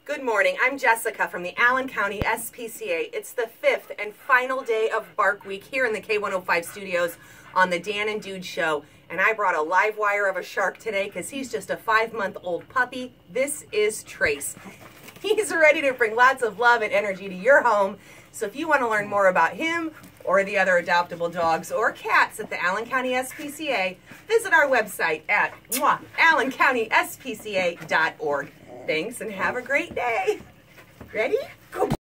Good morning. I'm Jessica from the Allen County SPCA. It's the 5th and final day of Bark Week here in the K105 studios on the Dan and Dude Show. And I brought a live wire of a shark today because he's just a 5-month-old puppy. This is Trace. He's ready to bring lots of love and energy to your home. So if you want to learn more about him or the other adoptable dogs or cats at the Allen County SPCA, visit our website at allencountyspca.org. Thanks and have a great day. Ready? Go.